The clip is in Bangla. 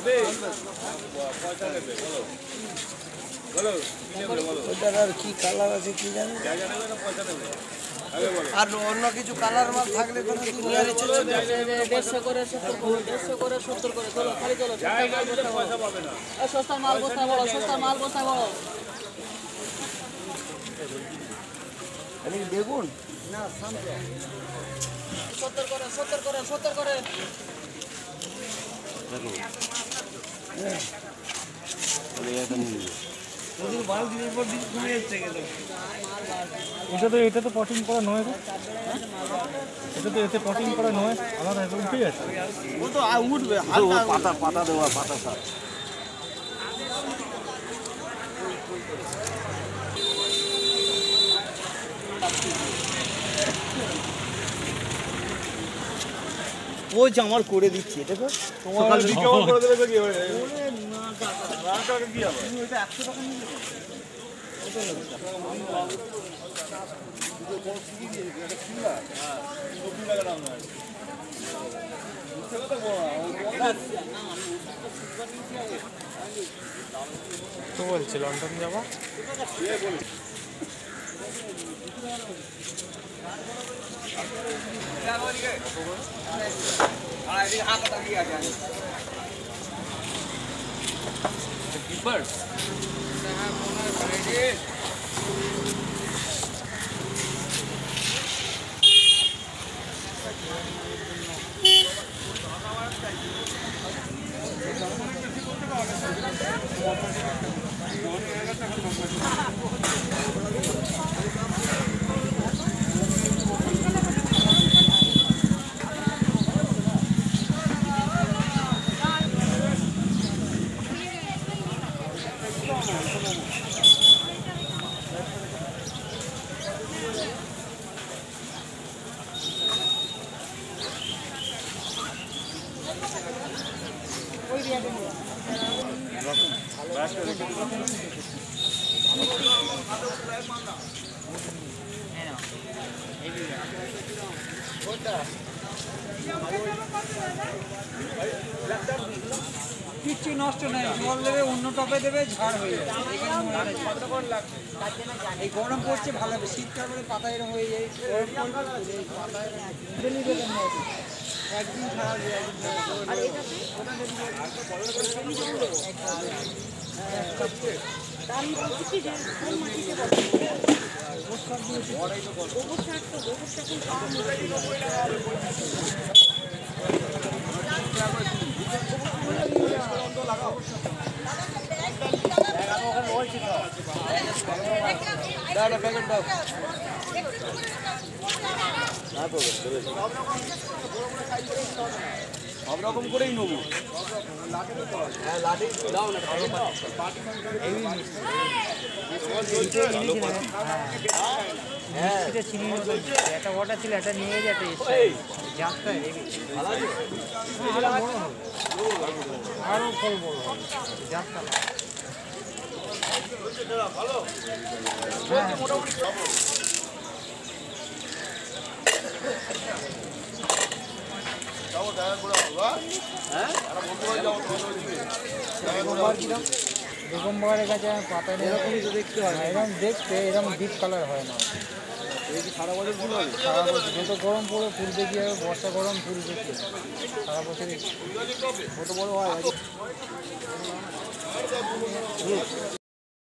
ওটার আর কি কালার আছে কি জানি, আর অন্য কিছু কালার মাল থাকলে কোনো নেওয়ার ইচ্ছে ছিল। 150 করে 70 করে 70 করে চলো খালি চলো সস্তা মাল বস্তা বড় সস্তা মাল বস্তা বড় আমি বেগুন না 70 করে 70 করে 70 করে দেখো বলে এখন ওদের মাল দিনের পর দিন কমে যাচ্ছে কেন? এটা তো পটিং করা নয় গো, এটা তো এতে পটিং করা নয়, আলাদা একদম ঠিক আছে। ও তো উঠবে হালকা পাতা পাতা দেওয়া পাতা সার। ও যে আমার করে দিচ্ছে এটা তো তোমার রিকভার করে দেবে কি হবে? ওরে না টাকা কি হবে? তুমি ওটা 100 টাকা নিয়ে যাবে। কত লাগবে? দুটো বড় সিগি দিয়ে দিবে এটা খুলা। হ্যাঁ 20 টাকা দাম হয়। বুঝতে কত বড়? তো বলছি লন্ডন যাবা? কে বলে? কিচ্ছু নষ্ট নেই, জল দেবে অন্য টপে দেবে ঝাড় হয়ে যাবে। এই গরম পড়ছে ভালো হবে, শীতকাল করে পাতা এরকম হয়ে যায়, গরম পড়বে পাতায় একদিন ছাড়া সব রকম করেই নেবো। একটা ওটা ছিল, একটা নিয়ে যেতে আরো ফল বড় যাত্রা ভালো বেগমবাগানের কাছে পাতা এরকমই তো দেখতে হয়, এরকম দেখতে এরকম ডিপ কালার হয় না। সারা বছর ফুল হবে, সারা বছর যত গরম পড়ে ফুল দেখি হবে, বর্ষা গরম ফুল দেখতে সারা বছরই কত বড় হয়।